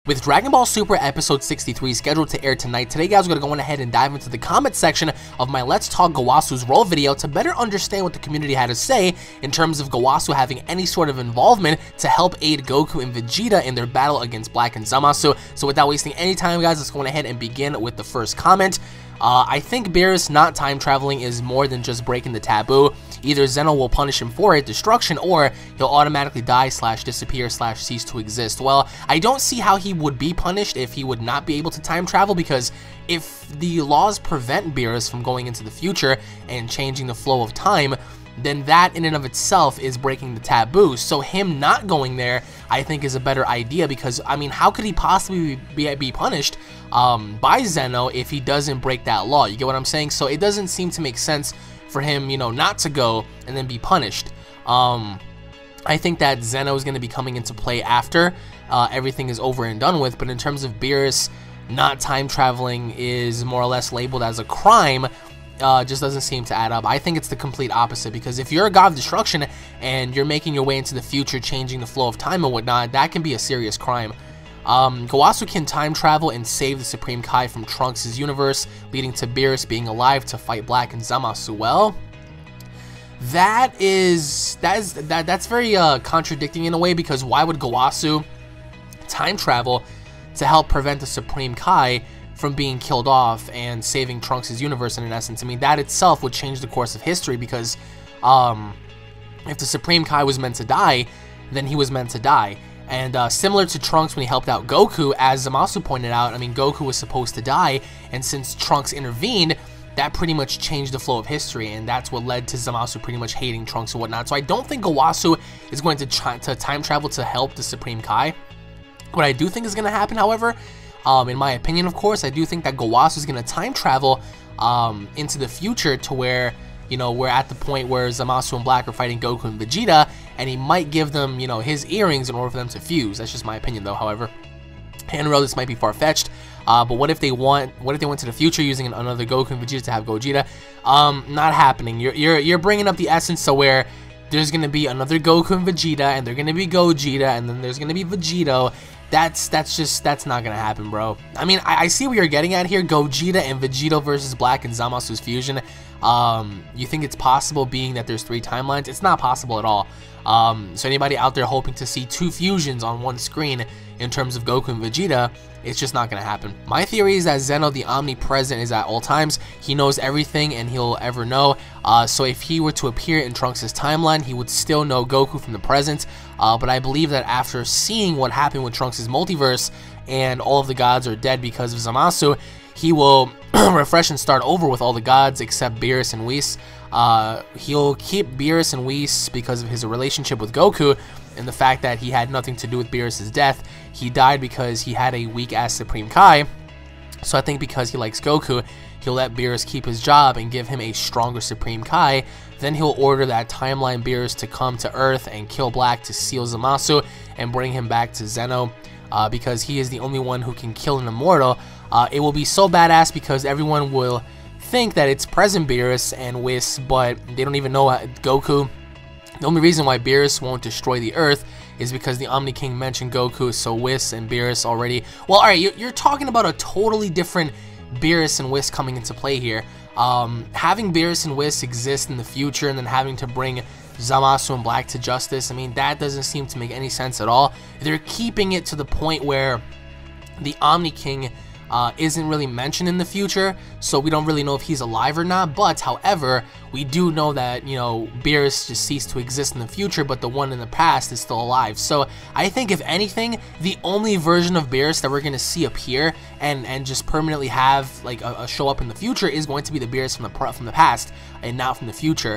With Dragon Ball Super Episode 63 scheduled to air tonight, today guys, we're going to go ahead and dive into the comment section of my Let's Talk Gowaasu's role video to better understand what the community had to say in terms of Gowaasu having any sort of involvement to help aid Goku and Vegeta in their battle against Black and Zamasu. So without wasting any time guys, let's go ahead and begin with the first comment. I think Beerus not time traveling is more than just breaking the taboo. Either Zeno will punish him for it, destruction, or he'll automatically die / disappear / cease to exist. Well, I don't see how he would be punished if he would not be able to time travel, because if the laws prevent Beerus from going into the future and changing the flow of time, then that in and of itself is breaking the taboo. So him not going there, I think, is a better idea, because, I mean, how could he possibly be punished by Zeno if he doesn't break that law? You get what I'm saying? So it doesn't seem to make sense for him, you know, not to go and then be punished. I think that Zeno is going to be coming into play after everything is over and done with, but in terms of Beerus not time traveling is more or less labeled as a crime, just doesn't seem to add up. I think it's the complete opposite, because if you're a god of destruction and you're making your way into the future, changing the flow of time and whatnot, that can be a serious crime. Gowaasu can time travel and save the Supreme Kai from Trunks' universe, leading to Beerus being alive to fight Black and Zamasu. Well, that's very contradicting in a way, because why would Gowaasu time travel to help prevent the Supreme Kai from being killed off and saving Trunks' universe in essence? I mean, that itself would change the course of history, because if the Supreme Kai was meant to die, then he was meant to die. And similar to Trunks when he helped out Goku, as Zamasu pointed out, I mean, Goku was supposed to die, and since Trunks intervened, that pretty much changed the flow of history, and that's what led to Zamasu pretty much hating Trunks and whatnot. So I don't think Gowaasu is going to try to time travel to help the Supreme Kai. What I do think is going to happen, however, in my opinion, of course, I do think that Gowaasu is going to time travel into the future to where, you know, we're at the point where Zamasu and Black are fighting Goku and Vegeta, and he might give them, you know, his earrings in order for them to fuse. That's just my opinion, though. However, and real, this might be far-fetched, but what if they went to the future using another Goku and Vegeta to have Gogeta? Not happening. You're bringing up the essence to where there's gonna be another Goku and Vegeta, and they're gonna be Gogeta, and then there's gonna be Vegito. That's not gonna happen, bro. I mean, I see what you're getting at here. Gogeta and Vegito versus Black and Zamasu's fusion. You think it's possible, being that there's 3 timelines? It's not possible at all. So anybody out there hoping to see 2 fusions on one screen in terms of Goku and Vegeta, it's just not gonna happen. My theory is that Zeno, the omnipresent, is at all times. He knows everything and he'll ever know. So if he were to appear in Trunks' timeline, he would still know Goku from the present. But I believe that after seeing what happened with Trunks' multiverse and all of the gods are dead because of Zamasu, he will refresh and start over with all the gods except Beerus and Whis. He'll keep Beerus and Whis because of his relationship with Goku and the fact that he had nothing to do with Beerus' death. He died because he had a weak-ass Supreme Kai. So I think because he likes Goku, he'll let Beerus keep his job and give him a stronger Supreme Kai. Then he'll order that timeline Beerus to come to Earth and kill Black to seal Zamasu and bring him back to Zeno, because he is the only one who can kill an immortal. It will be so badass because everyone will think that it's present Beerus and Whis, but they don't even know Goku. The only reason why Beerus won't destroy the Earth is because the Omni King mentioned Goku, so Whis and Beerus already... Well, alright, you're talking about a totally different Beerus and Whis coming into play here. Having Beerus and Whis exist in the future and then having to bring Zamasu and Black to justice, I mean, that doesn't seem to make any sense at all. They're keeping it to the point where the Omni King isn't really mentioned in the future, so we don't really know if he's alive or not. But however, we do know that, you know, Beerus just ceased to exist in the future, but the one in the past is still alive. So I think, if anything, the only version of Beerus that we're going to see appear and just permanently have like a show up in the future is going to be the Beerus from the past and not from the future.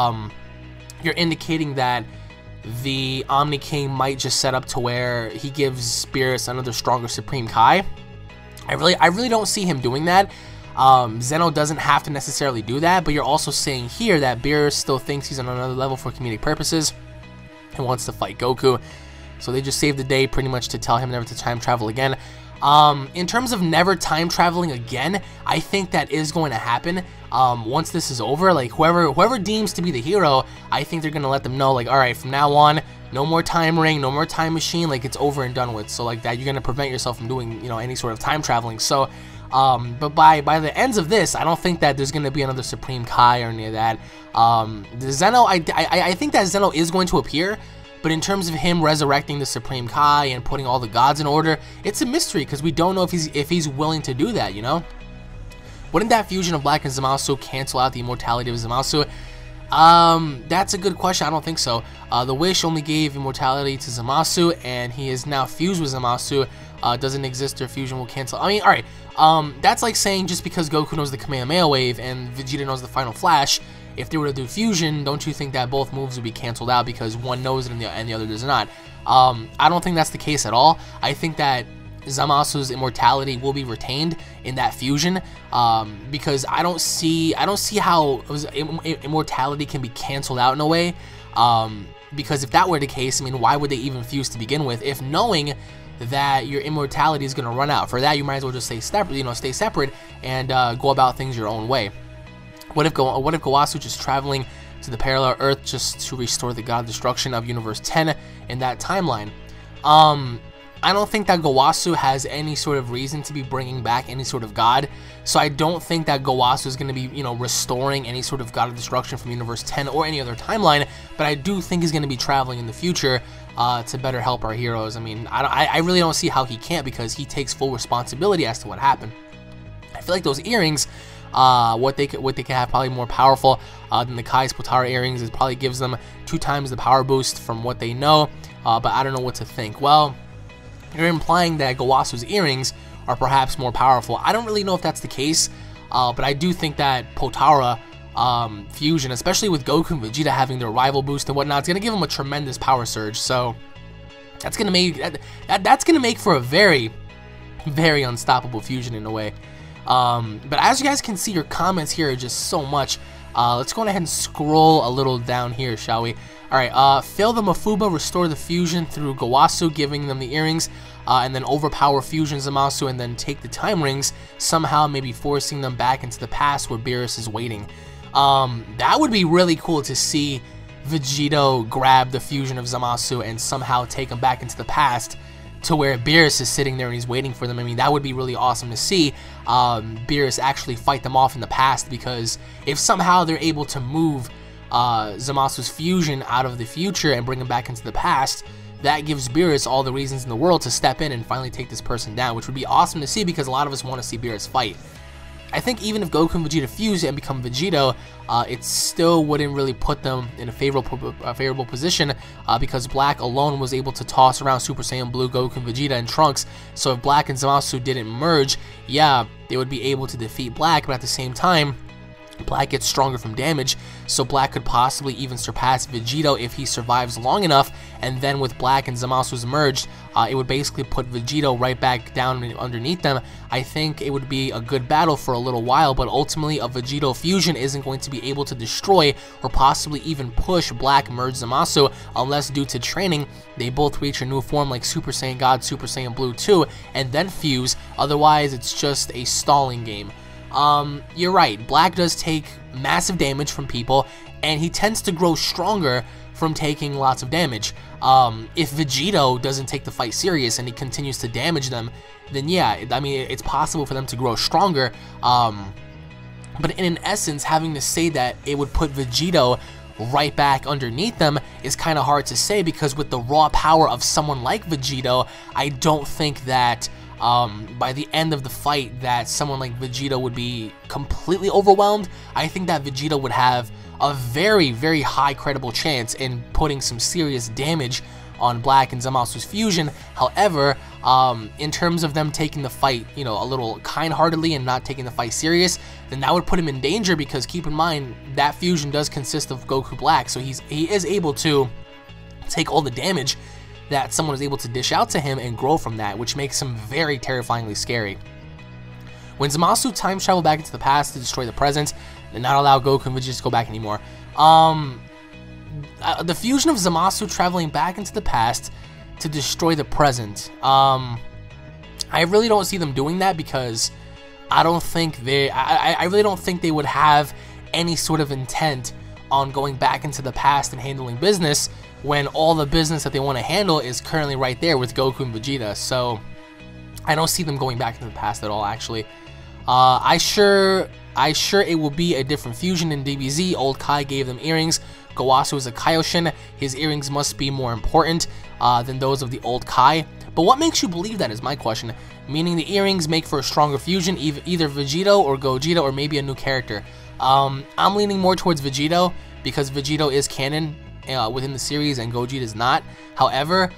You're indicating that the Omni King might just set up to where he gives Beerus another stronger Supreme Kai. I really don't see him doing that. Zeno doesn't have to necessarily do that, but you're also saying here that Beerus still thinks he's on another level for comedic purposes and wants to fight Goku. So they just saved the day pretty much to tell him never to time travel again. In terms of never time traveling again, I think that is going to happen. Once this is over, like whoever deems to be the hero, I think they're gonna let them know, like, all right, from now on, no more time ring, no more time machine, like it's over and done with. So like that, you're gonna prevent yourself from doing, you know, any sort of time traveling. So, but by the ends of this, I don't think that there's gonna be another Supreme Kai or any of that. The Zeno, I think that Zeno is going to appear. But in terms of him resurrecting the Supreme Kai and putting all the gods in order, it's a mystery because we don't know if he's willing to do that, you know? Wouldn't that fusion of Black and Zamasu cancel out the immortality of Zamasu? That's a good question. I don't think so. The wish only gave immortality to Zamasu, and he is now fused with Zamasu. Doesn't exist, their fusion will cancel. I mean, alright. That's like saying just because Goku knows the Kamehameha wave and Vegeta knows the Final Flash, if they were to do fusion, don't you think that both moves would be canceled out because one knows it and the other does not? I don't think that's the case at all. I think that Zamasu's immortality will be retained in that fusion, because I don't see how immortality can be canceled out in a way. Because if that were the case, I mean, why would they even fuse to begin with? If knowing that your immortality is going to run out, for that you might as well just stay separate and go about things your own way. What if Gowasu just traveling to the parallel Earth just to restore the God of Destruction of Universe 10 in that timeline? I don't think that Gowasu has any sort of reason to be bringing back any sort of god, so I don't think that Gowasu is going to be, you know, restoring any sort of God of Destruction from Universe 10 or any other timeline, but I do think he's going to be traveling in the future to better help our heroes. I mean, I really don't see how he can't, because he takes full responsibility as to what happened. I feel like those earrings, what they can have probably more powerful than the Kai's Potara earrings. It probably gives them 2 times the power boost from what they know, but I don't know what to think. Well, you're implying that Gowasu's earrings are perhaps more powerful. I don't really know if that's the case, but I do think that Potara fusion, especially with Goku and Vegeta having their rival boost and whatnot, it's gonna give them a tremendous power surge. So that's gonna make for a very, very unstoppable fusion in a way. But as you guys can see, your comments here are just so much. Let's go ahead and scroll a little down here, shall we? Alright, fail the Mafuba, restore the fusion through Gowasu, giving them the earrings, and then overpower Fusion Zamasu, and then take the time rings, somehow maybe forcing them back into the past where Beerus is waiting. That would be really cool to see Vegito grab the fusion of Zamasu and somehow take him back into the past to where Beerus is sitting there and he's waiting for them. I mean, that would be really awesome to see Beerus actually fight them off in the past, because if somehow they're able to move Zamasu's fusion out of the future and bring him back into the past, that gives Beerus all the reasons in the world to step in and finally take this person down, which would be awesome to see, because a lot of us want to see Beerus fight. I think even if Goku and Vegeta fuse and become Vegito, it still wouldn't really put them in a favorable position, because Black alone was able to toss around Super Saiyan Blue, Goku, and Vegeta, and Trunks. So if Black and Zamasu didn't merge, yeah, they would be able to defeat Black, but at the same time, Black gets stronger from damage, so Black could possibly even surpass Vegito if he survives long enough, and then with Black and Zamasu's merged, it would basically put Vegito right back down underneath them. I think it would be a good battle for a little while, but ultimately a Vegito fusion isn't going to be able to destroy or possibly even push Black merge Zamasu, unless due to training, they both reach a new form like Super Saiyan God, Super Saiyan Blue 2, and then fuse. Otherwise, it's just a stalling game. You're right, Black does take massive damage from people, and he tends to grow stronger from taking lots of damage. If Vegito doesn't take the fight serious and he continues to damage them, then yeah, I mean, it's possible for them to grow stronger, but in essence, having to say that it would put Vegito right back underneath them is kind of hard to say, because with the raw power of someone like Vegito, I don't think that by the end of the fight that someone like Vegito would be completely overwhelmed. I think that Vegito would have a very, very high credible chance in putting some serious damage on Black and Zamasu's fusion. However, in terms of them taking the fight, you know, a little kind-heartedly and not taking the fight serious, then that would put him in danger, because keep in mind, that fusion does consist of Goku Black, so he is able to take all the damage that someone is able to dish out to him and grow from that, which makes him very terrifyingly scary. When Zamasu time travel back into the past to destroy the present, and not allow Goku and Vegeta to go back anymore. The fusion of Zamasu traveling back into the past to destroy the present. I really don't see them doing that because I don't think I really don't think they would have any sort of intent on going back into the past and handling business when all the business that they want to handle is currently right there with Goku and Vegeta. So I don't see them going back into the past at all, actually. I sure it will be a different fusion in DBZ. Old Kai gave them earrings. Gowasu is a Kaioshin. His earrings must be more important than those of the old Kai. But what makes you believe that is my question. Meaning the earrings make for a stronger fusion, either Vegito or Gogeta or maybe a new character. I'm leaning more towards Vegito because Vegito is canon within the series and Gogeta is not. However,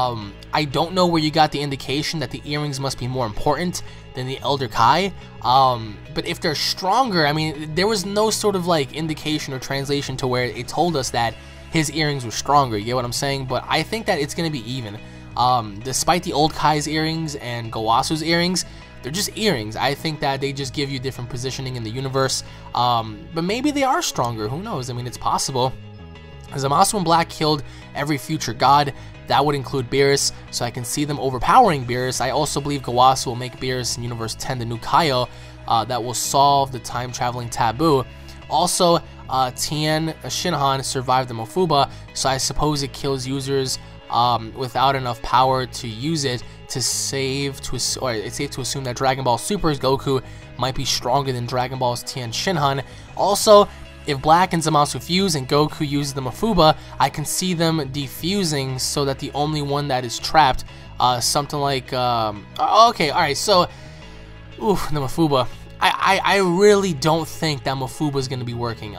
I don't know where you got the indication that the earrings must be more important than the Elder Kai. But if they're stronger, I mean, there was no sort of like indication or translation to where it told us that his earrings were stronger. You get what I'm saying? But I think that it's going to be even. Despite the old Kai's earrings and Gowasu's earrings, they're just earrings. I think that they just give you different positioning in the universe. But maybe they are stronger. Who knows? I mean, it's possible. Zamasu and Black killed every future god. That would include Beerus, so I can see them overpowering Beerus. I also believe Gowasu will make Beerus in Universe 10 the new Kaio that will solve the time-traveling taboo. Also, Tien Shinhan survived the Mofuba, so I suppose it kills users without enough power to use it to save, or it's safe to assume that Dragon Ball Super's Goku might be stronger than Dragon Ball's Tien Shinhan. Also, if Black and Zamasu fuse and Goku uses the Mofuba, I can see them defusing so that the only one that is trapped, something like, okay, alright, so, oof, the Mofuba. I really don't think that Mofuba is going to be working.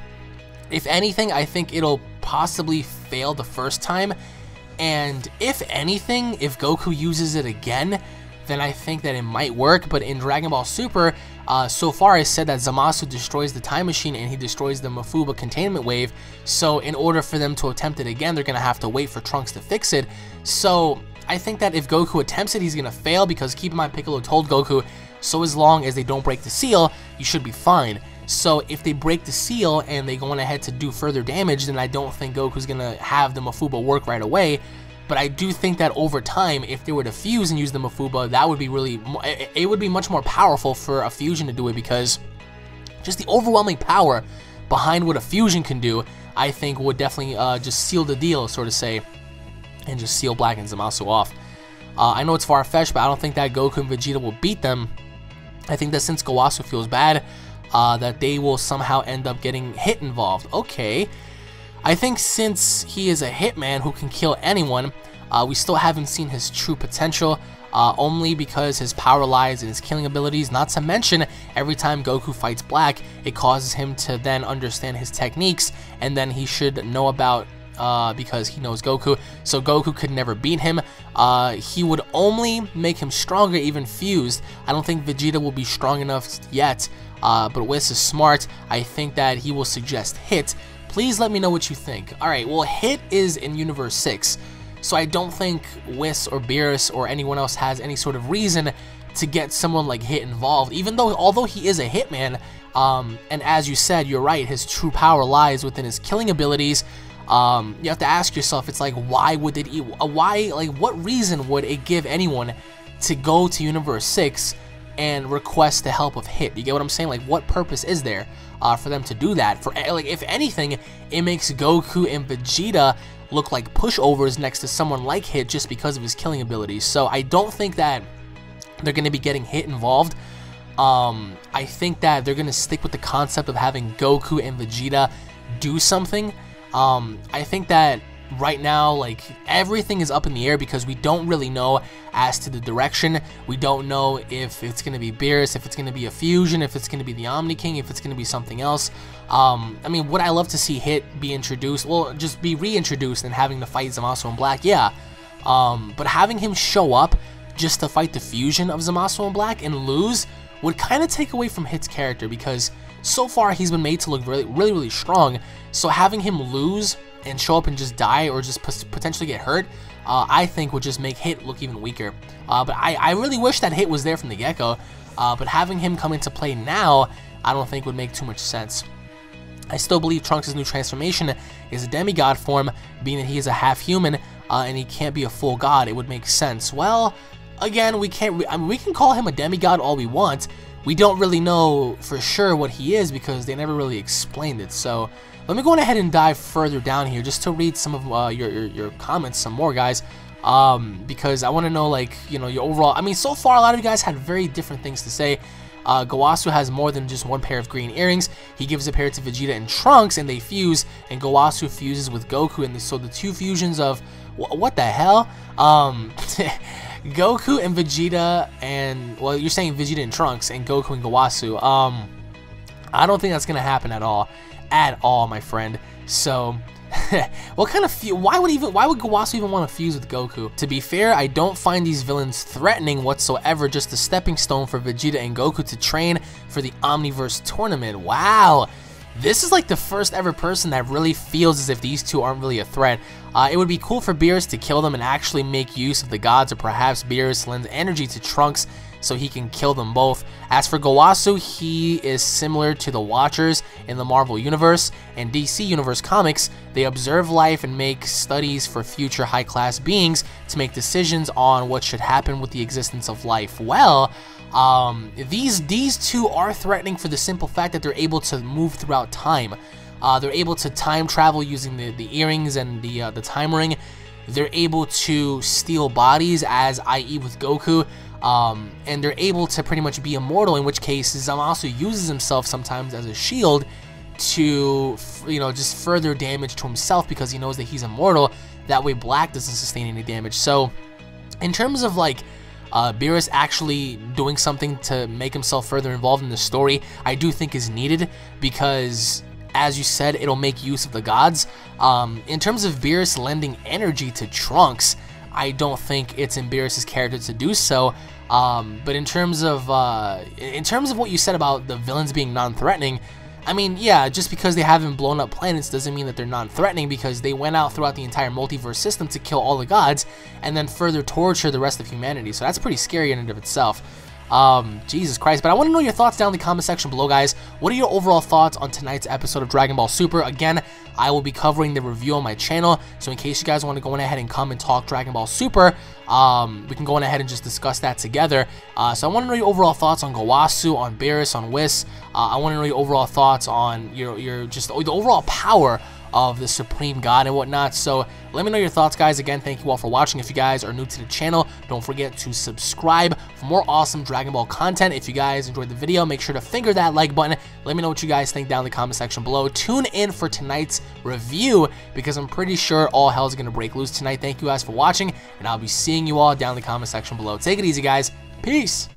If anything, I think it'll possibly fail the first time, and if anything, if Goku uses it again, then I think that it might work. But in Dragon Ball Super, so far I said that Zamasu destroys the time machine and he destroys the Mofuba containment wave, so in order for them to attempt it again, they're gonna have to wait for Trunks to fix it. So I think that if Goku attempts it, he's gonna fail, because keep in mind, Piccolo told Goku, so as long as they don't break the seal, you should be fine. So if they break the seal and they go on ahead to do further damage, then I don't think Goku's gonna have the Mofuba work right away. But I do think that over time, if they were to fuse and use the Mofuba, that would be really, it would be much more powerful for a fusion to do it, because just the overwhelming power behind what a fusion can do, I think would definitely just seal the deal, so to say, and just seal Black and Zamasu off. I know it's far-fetched, but I don't think that Goku and Vegeta will beat them. I think that since Gowasu feels bad, that they will somehow end up getting Hit involved. Okay. I think since he is a hitman who can kill anyone, we still haven't seen his true potential, only because his power lies in his killing abilities. Not to mention, every time Goku fights Black, it causes him to then understand his techniques, and then he should know about, because he knows Goku, so Goku could never beat him. He would only make him stronger, even fused. I don't think Vegeta will be strong enough yet, but Whis is smart. I think that he will suggest Hit. Please let me know what you think. Alright, well, Hit is in Universe 6, so I don't think Whis or Beerus or anyone else has any sort of reason to get someone like Hit involved, even though, although he is a hitman, and as you said, you're right, his true power lies within his killing abilities. You have to ask yourself, it's like, why would it, what reason would it give anyone to go to Universe 6 and request the help of Hit? You get what I'm saying? Like, what purpose is there for them to do that? For, like, if anything, it makes Goku and Vegeta look like pushovers next to someone like Hit just because of his killing abilities. So I don't think that they're going to be getting Hit involved. I think that they're going to stick with the concept of having Goku and Vegeta do something. I think that right now, like, everything is up in the air because we don't really know as to the direction. We don't know if it's going to be Beerus, if it's going to be a fusion, if it's going to be the Omni King, if it's going to be something else. I mean, would I love to see Hit be introduced? Well, just be reintroduced and having to fight Zamasu and Black, yeah. But having him show up just to fight the fusion of Zamasu and Black and lose would kind of take away from Hit's character, because so far he's been made to look really strong. So having him lose and show up and just die or just potentially get hurt, I think would just make Hit look even weaker. But I really wish that Hit was there from the get-go, but having him come into play now, I don't think would make too much sense. I still believe Trunks' new transformation is a demigod form, being that he is a half-human, and he can't be a full god. It would make sense. Well, again, we can't. I mean, we can call him a demigod all we want. We don't really know for sure what he is because they never really explained it. So let me go ahead and dive further down here just to read some of your comments some more, guys. Because I want to know, like, you know, your overall. I mean, so far a lot of you guys had very different things to say. Gowasu has more than just one pair of green earrings. He gives a pair to Vegeta and Trunks, and they fuse. And Gowasu fuses with Goku, and so the two fusions of what the hell? Goku and Vegeta and, well, you're saying Vegeta and Trunks and Goku and Gowasu. I don't think that's gonna happen at all, my friend. So, what kind of why would Gowasu even want to fuse with Goku? To be fair, I don't find these villains threatening whatsoever. Just a stepping stone for Vegeta and Goku to train for the Omniverse tournament. Wow. This is like the first ever person that really feels as if these two aren't really a threat. It would be cool for Beerus to kill them and actually make use of the gods, or perhaps Beerus lends energy to Trunks so he can kill them both. As for Gowasu, he is similar to the Watchers in the Marvel Universe and DC Universe comics. They observe life and make studies for future high-class beings to make decisions on what should happen with the existence of life. Well, these two are threatening for the simple fact that they're able to move throughout time. They're able to time travel using the earrings and the time ring. They're able to steal bodies, as i.e. with Goku, and they're able to pretty much be immortal, in which case Zamasu uses himself sometimes as a shield to, you know, just further damage to himself because he knows that he's immortal. That way Black doesn't sustain any damage. So in terms of like Beerus actually doing something to make himself further involved in the story, I do think is needed because, as you said, it'll make use of the gods. In terms of Beerus lending energy to Trunks, I don't think it's in Beerus's character to do so. But in terms of what you said about the villains being non-threatening, I mean, yeah, just because they haven't blown up planets doesn't mean that they're non-threatening, because they went out throughout the entire multiverse system to kill all the gods and then further torture the rest of humanity. So that's pretty scary in and of itself. Jesus Christ. But I want to know your thoughts down in the comment section below, guys. What are your overall thoughts on tonight's episode of Dragon Ball Super? Again, I will be covering the review on my channel, so in case you guys want to go ahead and come and talk Dragon Ball Super, we can go ahead and just discuss that together. So I want to know your overall thoughts on Gowasu, on Beerus, on Whis. I want to know your overall thoughts on your just the overall power of the Supreme God and whatnot. So let me know your thoughts, guys. Again, thank you all for watching. If you guys are new to the channel, don't forget to subscribe for more awesome Dragon Ball content. If you guys enjoyed the video, make sure to finger that like button. Let me know what you guys think down in the comment section below. Tune in for tonight's review, because I'm pretty sure all hell is going to break loose tonight. Thank you guys for watching, and I'll be seeing you all down in the comment section below. Take it easy, guys. Peace.